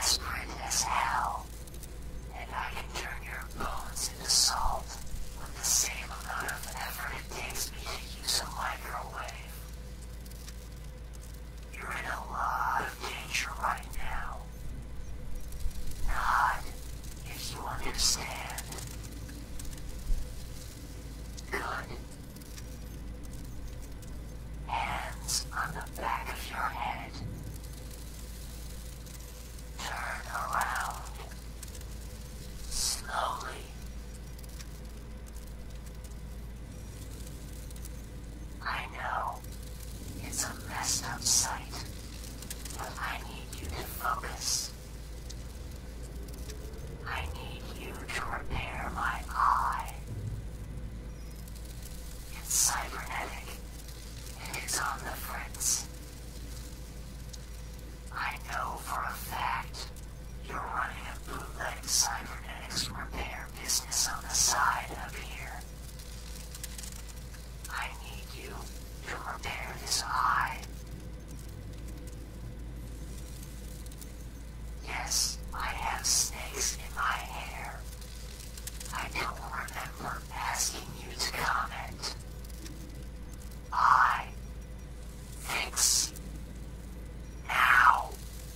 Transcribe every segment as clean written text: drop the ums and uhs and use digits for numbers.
desperate as hell, and I can turn your bones into salt with the same amount of effort it takes me to use a microwave. You're in a lot of danger right now. Nod if you understand. Good. Hands on the back of your head. Turn around. Slowly. I know it's a messed up sight, but I need you to focus. I need you to repair my eye. It's cybernetic, and it's on the fritz. I know for a fact you're running a bootleg cybernetics repair business on the side up here. I need you to repair this eye. Yes, I have snakes in my hair. I don't remember asking you to comment. I fix now.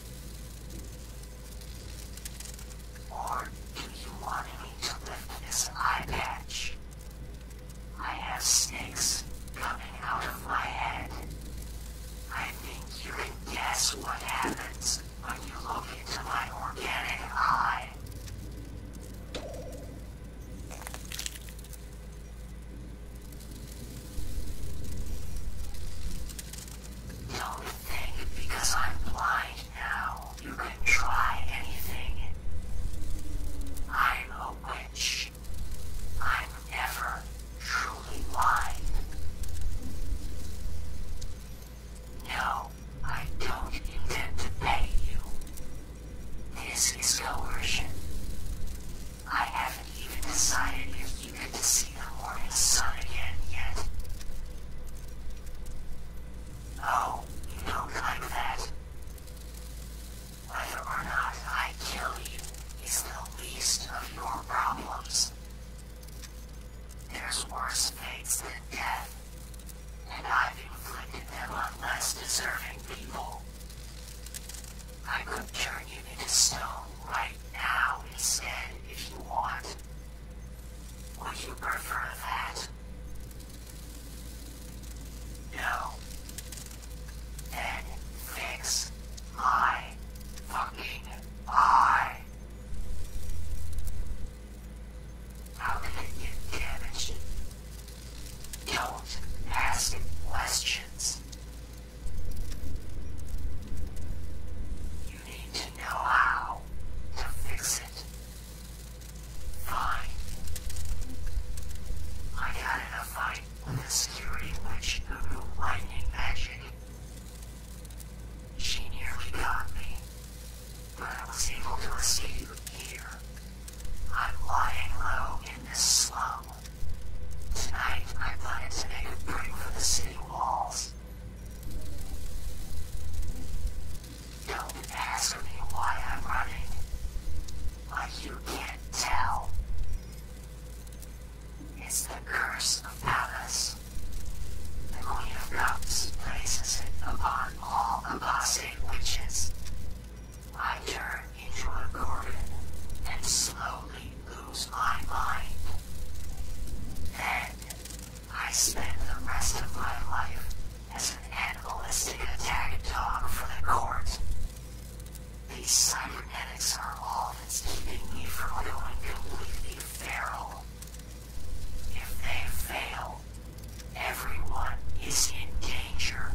Or do you want me to lift this eye patch? I have snakes coming out of my head. I think you can guess what happens when you look into my organic eye. Don't think because I'm blind now you can try anything. I'm a witch. I'm never truly blind. No, I don't intend to pay you. This is coercion. I haven't even decided if you get to see the morning sun again yet. Oh, you don't like that? Whether or not I kill you is the least of your problems. There's worse fates than death, and I've inflicted them on less deserving people. I could turn you into stone right now instead if you want. Would you prefer that? No. Then fix my fucking eye. How did it get damaged? Don't ask questions. You need to know how to fix it. Fine. I got in a fight with a security witch who knew lightning magic. She nearly got me, but I was able to escape here. I'm lying low in this slum. Tonight, I plan to make a break for the city walls. Don't ask me why I'm running. But you can't tell. It's the curse of Pallas. The Queen of Cups places it upon all apostate witches. I turn into a gorgon and slowly lose my mind. Then, I spend the rest of my life as an animalistic attack dog for the court. These cybernetics are all that's keeping me from going completely feral. If they fail, everyone is in danger.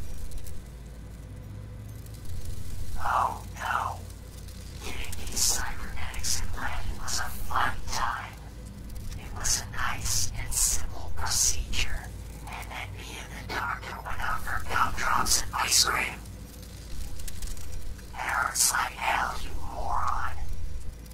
Oh no, getting these cybernetics implanted was a fun time. It was a nice and simple procedure, and then me and the doctor went out for gumdrops and ice cream. It hurts like hell, you moron.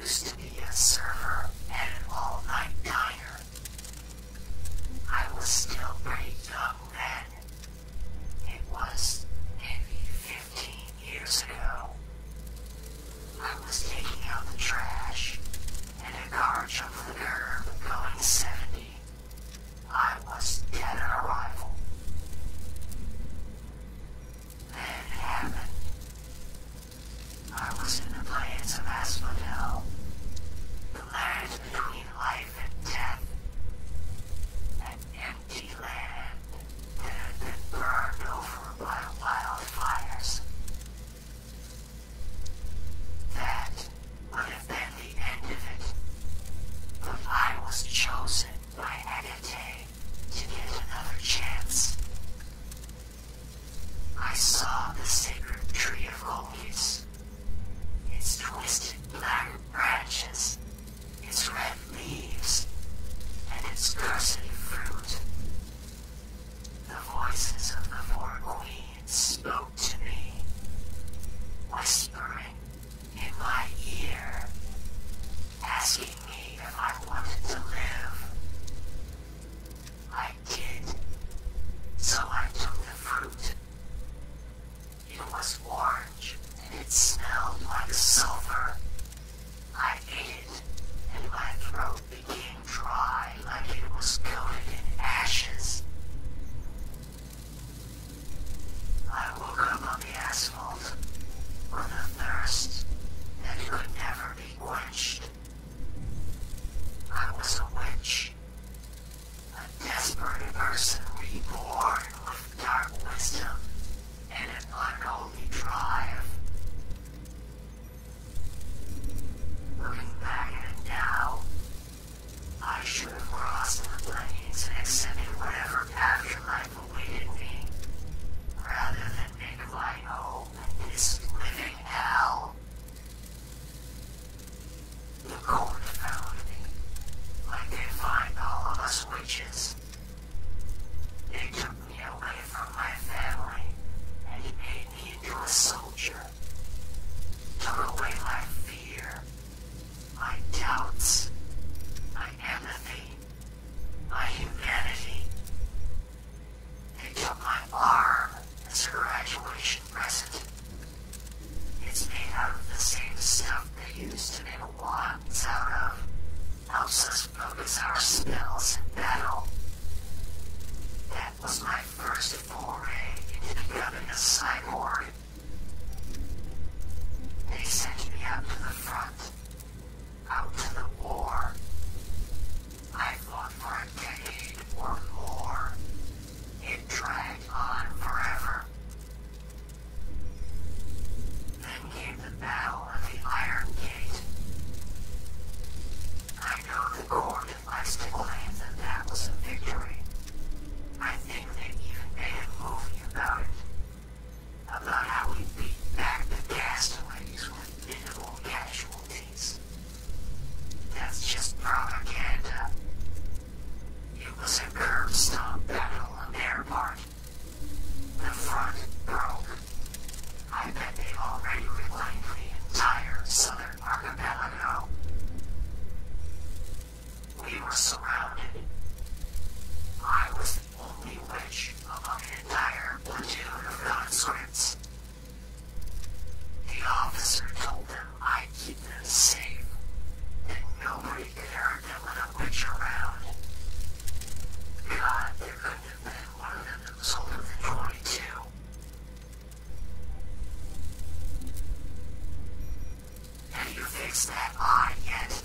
used to be a server at an all-night diner. I was still pretty young then. It was maybe 15 years ago. I was taking out the trash, and a car jumped the curb going 70. I was dead on arrival. Then it happened. I was in the plains of Asphodel, the land between life and death, an empty land that had been burned over by wildfires. That would have been the end of it, but I was chosen by Agate to get another chance. I saw the sacred tree of Colchis, its twisted black branches, its red leaves, and its cursed fruit. The voices of the four queens spoke to me, whispering in my ear, asking me if I wanted to live. I did, so I took the fruit. It was orange, and it smelled like sulfur. I ate it, and my throat became dry like it was coated in ashes. I woke up on the asphalt with a thirst that could never be quenched. I was a witch, a desperate person reborn with dark wisdom and an unholy drive. Looking back at it now, I should have crossed the plains and accepted whatever afterlife awaited me, rather than make my home in this living hell. The court found me, like they find all of us witches. They took me away from my family and made me into a soldier. Took away my fear, my doubts, my empathy, my humanity. They took my arm as a graduation present. It's made out of the same stuff they used to make wands out of. Helps us focus our spells in battle. That was my first foray into becoming a cyborg. They sent me out to the front, out to the war. I fought for a decade or more. It dragged on forever. Then came the Battle of the Iron Gate. I know the court likes to claim that that was a victory. I think they even made a movie about it. About how we beat back the castaways with minimal casualties. That's just propaganda. It was a curb stomp battle on their part. The front broke. I bet they already reclaimed the entire southern archipelago. We were surrounded. I was the only witch among an entire platoon of conscripts. The officer told them I'd keep them safe, that nobody could hurt them with a witch around. God, there couldn't have been one of them that was older than 22. Have you fixed that eye yet?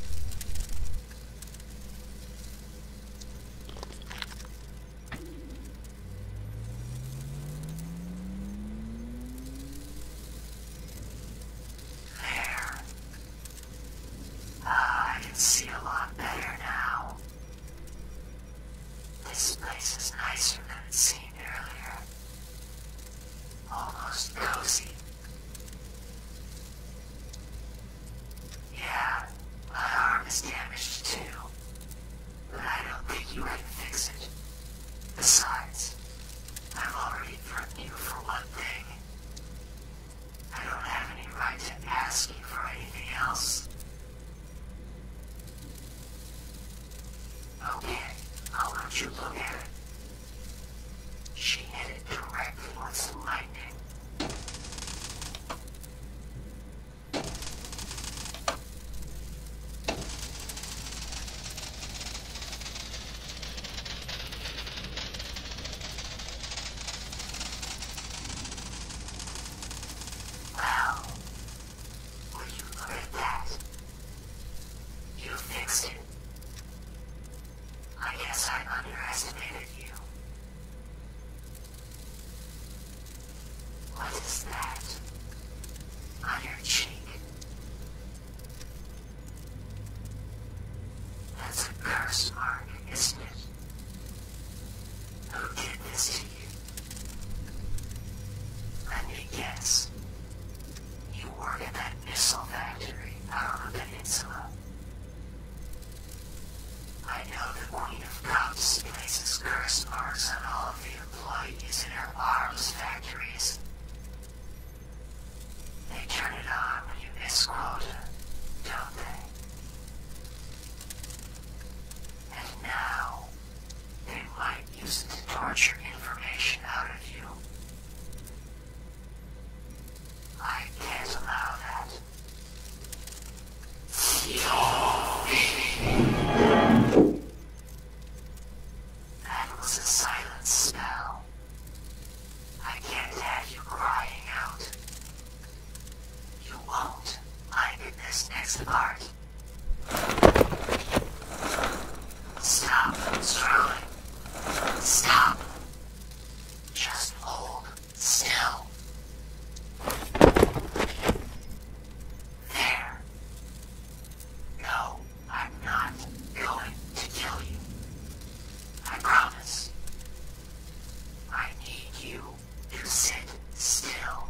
There. I can see a lot better now. This place is nicer than it seemed earlier. Almost cozy. Yeah, my arm is damaged too, but I don't think you can fix it. Besides, I've already threatened you for one thing. I don't have any right to ask you for anything else. out on the peninsula. I know the Queen of Cups places curse marks on all of the employees in her arms factories. They turn it on when you miss quota, don't they? And now, they might use it to torture information out of you. I can't allow that. That was a silent spell. I can't have you crying out. You won't like in this next part. Stop struggling. Stop. Just hold still. There. No, I'm not going to kill you. I promise. I need you to sit still.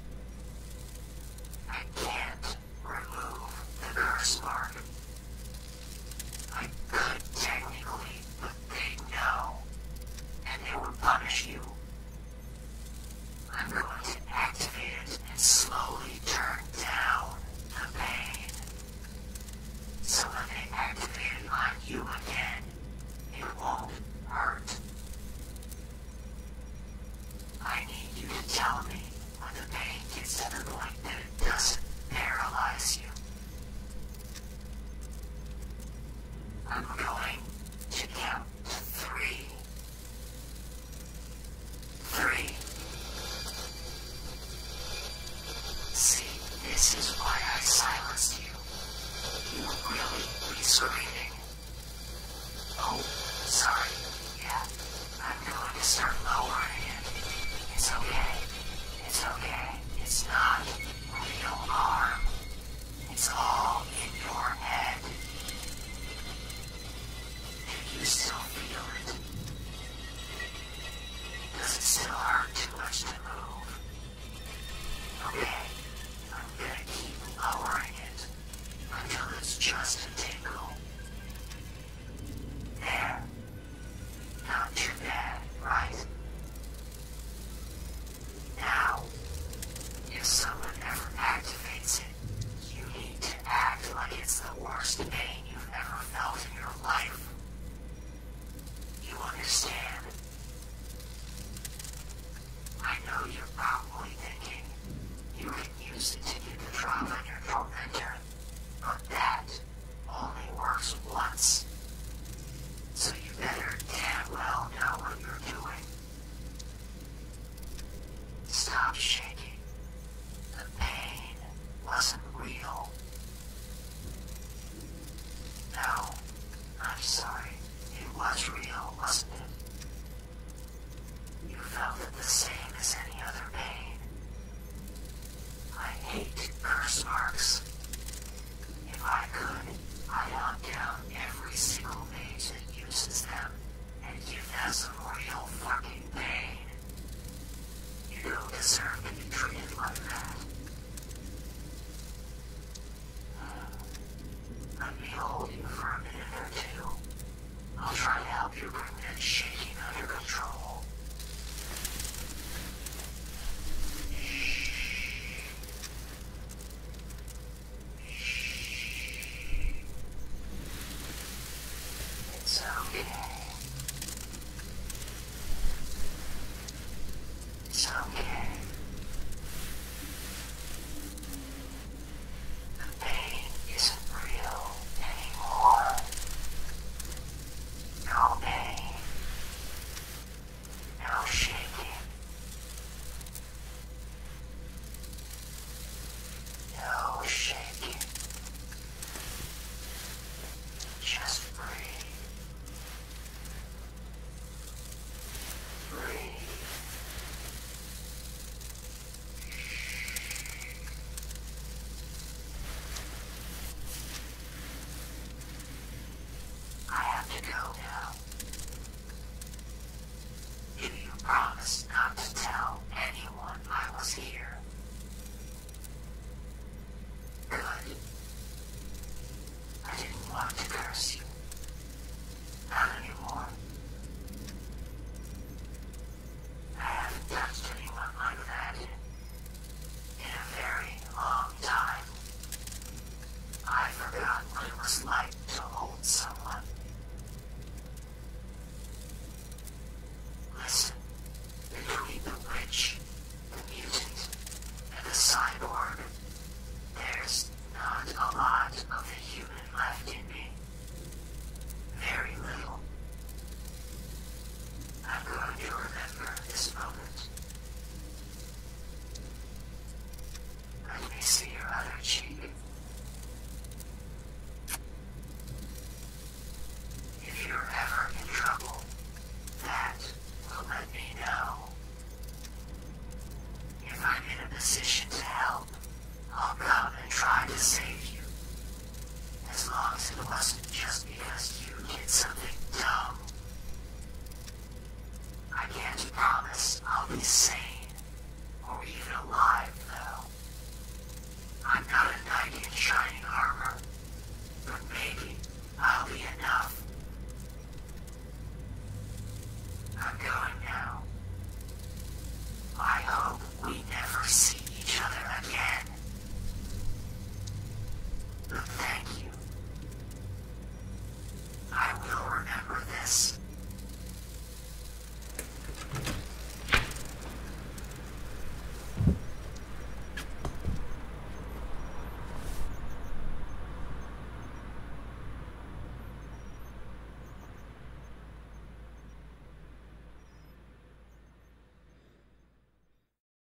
I can't remove the curse mark. I could technically, but they know, and they would punish you. I'm going to activate it and slowly turn down the pain. So when they activate it on you again, it won't hurt. I need you to tell me when the pain gets to the point that it doesn't paralyze you. I'm going to count to 3. 3. See, this is why I silenced you. You would really be screaming. Oh, sorry. Yeah, I'm going to start lowering it. It's okay. It's okay. It's not real harm. It's all in your head. Do you still feel it? Does it still hurt too much to move? Okay, I'm gonna keep lowering it until it's just a tingle. There. Not too bad, right? Now, if someone ever activates it, you need to act like it's the worst pain you've ever felt in your life. You understand? I know you're probably thinking you can use it to get the drop on your tormentor, but that only works once. So you better damn well know what you're doing. Stop shaking. The pain wasn't real. No, I'm sorry. It was real, wasn't it? forgot what it was like to hold someone.